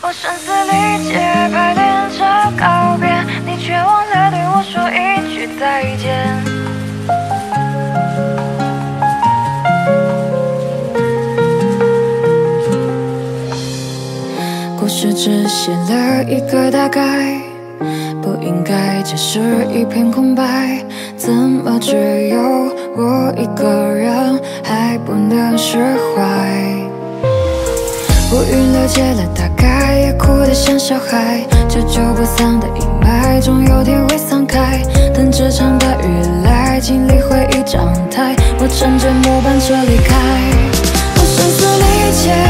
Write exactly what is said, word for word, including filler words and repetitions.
我声嘶力竭排练着告别，你却忘了对我说一句再见。故事只写了一个大概，不应该只是一片空白。怎么只有我一个人还不能释怀？乌云了解了大概，也哭得像小孩。久久不散的阴霾，总有天会散开。等这场大雨来，经历回忆长台，我乘着末班车离开。我声嘶力竭